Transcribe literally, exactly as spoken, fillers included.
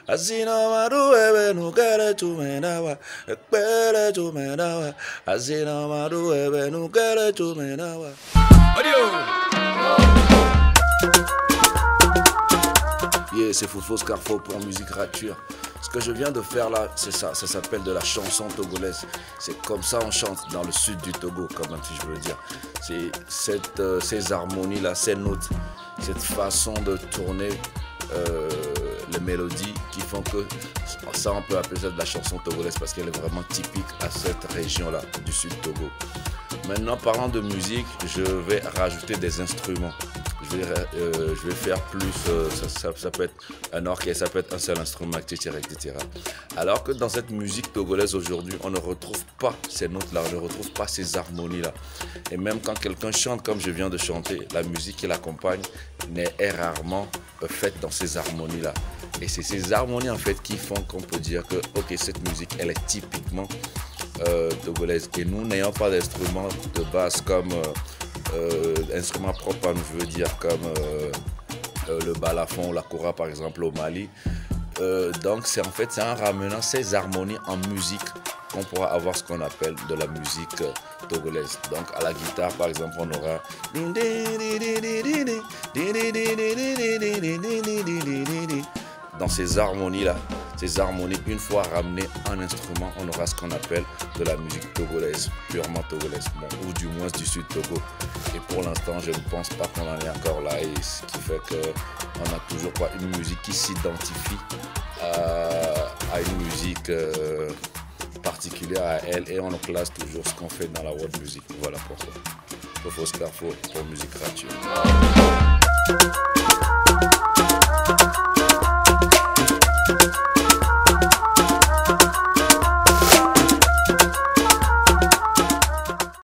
Asina maru ebe no kere chumenawa. Ekpere chumenawa. Asina maru ebe no kere chumenawa. Yeah, c'est Fofo Scarfo pour Musique Rature. Ce que je viens de faire là, c'est ça, ça s'appelle de la chanson togolaise. C'est comme ça on chante dans le sud du Togo, comme je veux dire. C'est cette, euh, ces harmonies là, ces notes, cette façon de tourner euh, les mélodies qui font que ça on peut appeler ça de la chanson togolaise parce qu'elle est vraiment typique à cette région là du sud Togo. Maintenant, parlant de musique, je vais rajouter des instruments. Je vais, euh, je vais faire plus, euh, ça, ça, ça peut être un orchestre, ça peut être un seul instrument, et cetera, et cetera. Alors que dans cette musique togolaise aujourd'hui, on ne retrouve pas ces notes-là, on ne retrouve pas ces harmonies-là. Et même quand quelqu'un chante comme je viens de chanter, la musique qui l'accompagne est rarement faite dans ces harmonies-là. Et c'est ces harmonies en fait qui font qu'on peut dire que ok, cette musique, elle est typiquement euh, togolaise. Et nous n'ayons pas d'instruments de base comme... Euh, Euh, instruments propres à nous, je veux dire comme euh, euh, le balafon ou la kora par exemple au Mali. Euh, donc c'est en fait c'est en ramenant ces harmonies en musique qu'on pourra avoir ce qu'on appelle de la musique euh, togolaise. Donc à la guitare par exemple on aura dans ces harmonies là, ces harmonies une fois ramenées en instrument, on aura ce qu'on appelle de la musique togolaise, purement togolaise, bon, ou du moins du sud Togo. Et pour l'instant, je ne pense pas qu'on en est encore là, et ce qui fait qu'on n'a toujours pas une musique qui s'identifie à, à une musique euh, particulière à elle, et on classe toujours ce qu'on fait dans la world music. Voilà pourquoi. Fofo Scarfo pour Musique Rature.